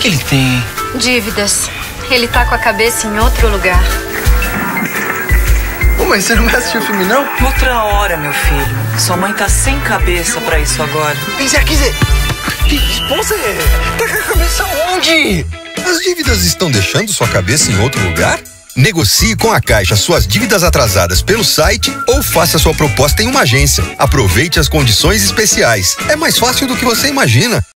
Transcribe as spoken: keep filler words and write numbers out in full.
que ele tem? Dívidas. Ele tá com a cabeça em outro lugar. Ô, mãe, você não vai assistir o filme, não? Outra hora, meu filho. Sua mãe tá sem cabeça pra isso agora. Quem quer dizer? Que esposa é? Tá com a cabeça onde? As dívidas estão deixando sua cabeça em outro lugar? Negocie com a Caixa suas dívidas atrasadas pelo site ou faça sua proposta em uma agência. Aproveite as condições especiais. É mais fácil do que você imagina.